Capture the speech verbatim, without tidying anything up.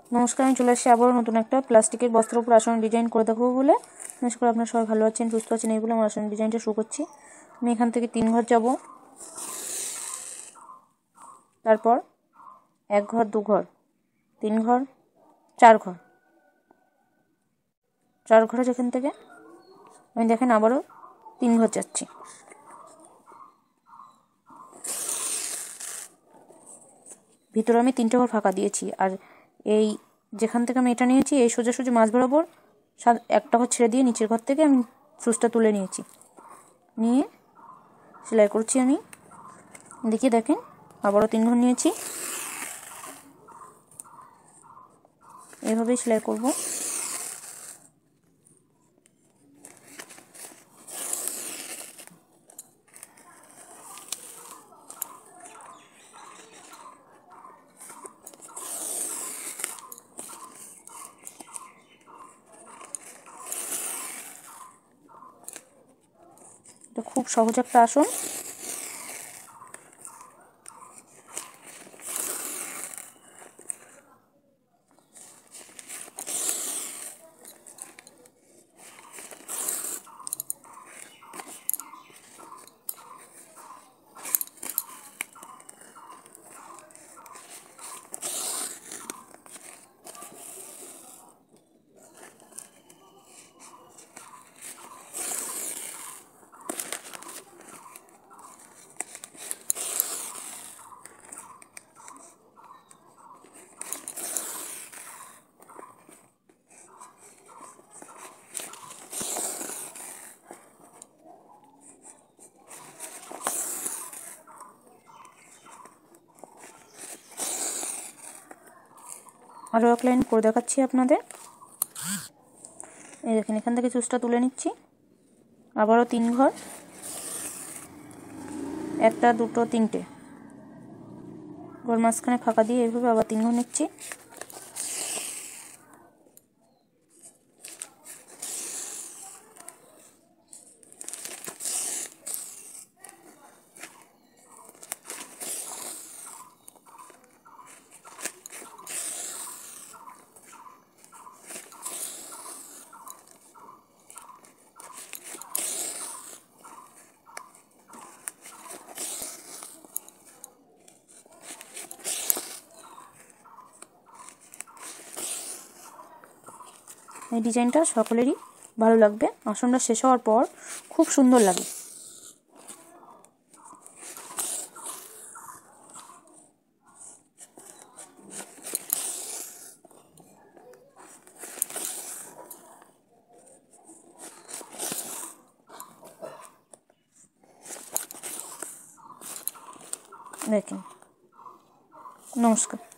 নমস্কার, আমি চলে আসছি আবারও নতুন একটা প্লাস্টিকের বস্ত্রের উপর আসনের ডিজাইন করে দেখাবো বলে। আশা করি আপনারা সবাই ভালো আছেন, সুস্থ আছেন। এই বলে আমার আসনের ডিজাইনটা শুরু করছি। আমি এখান থেকে তিন ঘর যাব, তারপর এক ঘর, দু ঘর, তিন ঘর, চার ঘর। চার ঘরে যেখান থেকে আমি দেখেন আবারও তিন ঘর যাচ্ছি। ভিতরে আমি তিনটে ঘর ফাঁকা দিয়েছি, আর এই যেখান থেকে আমি এটা নিয়েছি এই সোজাসুজি মাছ বরাবর একটা ঘর ছেড়ে দিয়ে নিচের ঘর থেকে আমি সুচটা তুলে নিয়েছি, নিয়ে সেলাই করছি। আমি দেখিয়ে দেখেন আবারও তিন ঘর নিয়েছি, এভাবেই সেলাই করব। এটা খুব সহজ একটা আসন। আরও এক লাইন করে দেখাচ্ছি আপনাদের। এই দেখেন এখান থেকে চুচটা তুলে নিচ্ছি, আবারও তিন ঘর, একটা, দুটো, তিনটে ঘর মাঝখানে ফাঁকা দিয়ে এইভাবে আবার তিন ঘর নিচ্ছি। এই ডিজাইনটা সকলেরই ভালো লাগবে। আসনটা শেষ হওয়ার পর খুব সুন্দর লাগে। দেখেন, নমস্কার।